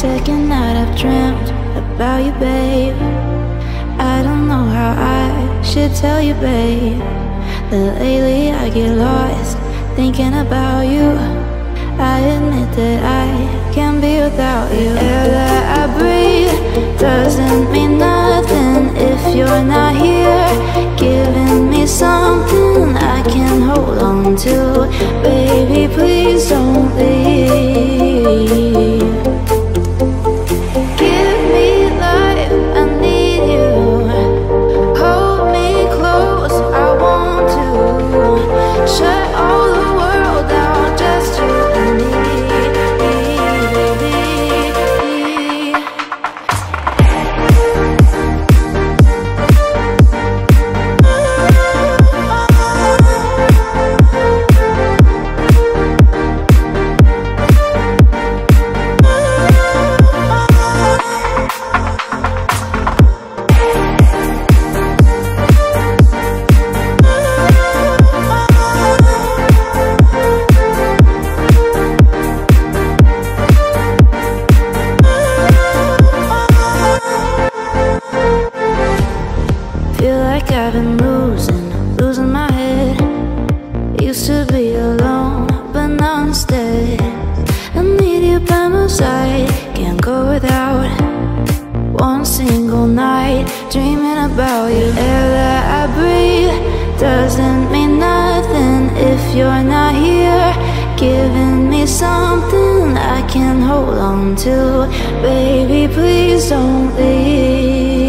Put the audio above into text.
Second night I've dreamt about you, babe. I don't know how I should tell you, babe, that lately I get lost thinking about you. I admit that I can't be without you. Air that I breathe doesn't mean nothing if you're not here, giving me something I can hold on to. Baby, please don't leave. Give me life, I need you. Hold me close, I want to. Shut all the world down, just you and me. Feel like I've been losing my head. Used to be alone, but now instead I need you by my side. Can't go without one single night dreaming about you. Air that I breathe doesn't mean nothing if you're not here, giving me something I can hold on to. Baby, please don't leave.